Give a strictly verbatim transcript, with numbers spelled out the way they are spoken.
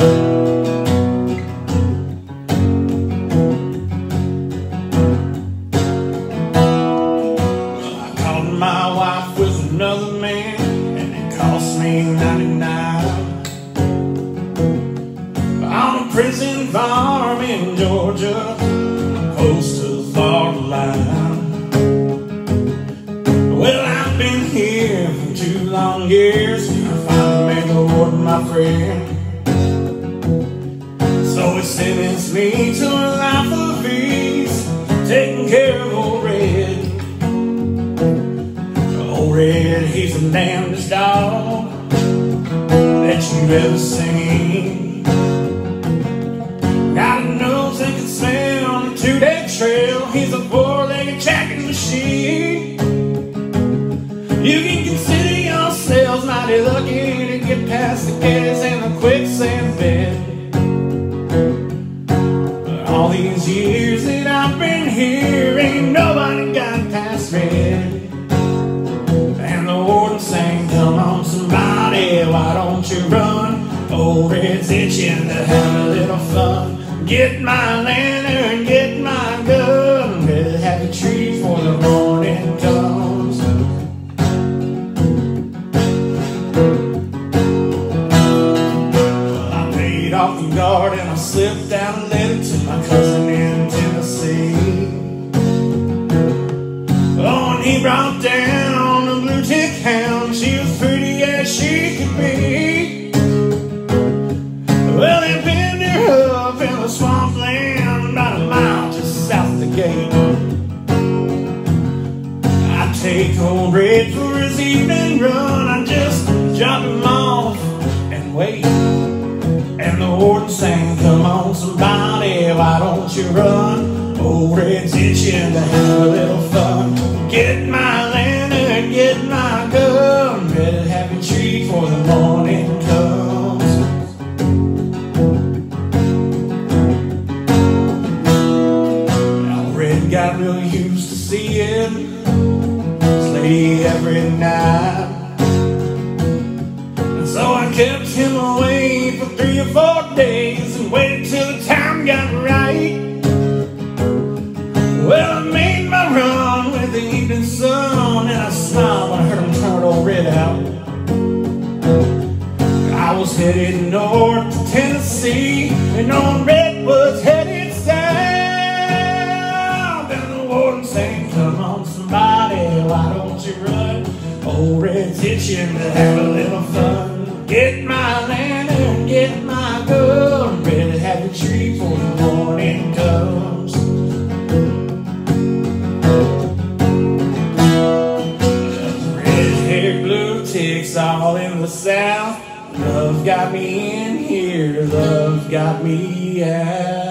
Another man, and it cost me ninety-nine. On a prison farm in Georgia, close to the Florida line. Well, I've been here for two long years. I finally made the warden my friend. So he sentenced me to a life of ease, taking care of old Red. Red, he's the damnedest dog that you've ever seen. Got a nose that can smell on a two-day trail. He's a four-legged tracking machine. You can consider yourselves mighty lucky to get past the gas and the quicksand bed. But all these years that I've been here, ain't nobody got past Red. Saying, come on somebody, why don't you run? Old Red's itching to have a little fun. Get my lantern, get my gun, better have a treat for the morning comes. Well, I paid off the guard and I slipped out a letter to my cousin in Tennessee. Oh, and he brought down a blue tick hound. She was pretty as she could be. Well, they pinned her up in the swampland about a mile just south of the gate. I take old Red for his evening run. I just drop him off and wait. And the warden sang, come on somebody, why don't you run? Old Red's itching to have a little fun. Get my lantern, get my gun, better have a treat for the morning comes. Now Red got real used to seeing this lady every night, and so I kept him away for three or four days and waited till the time got right. Well, I made my run with the evening sun, and I smiled when I heard him turn old Red out. I was headed north to Tennessee, and old Red was headed south. And the warden saying, come on somebody, why don't you run? Old Red's itching to have a little fun. Get my lantern, get my gun, better have a treat for the morning comes. All in the south, love got me in here, love got me out.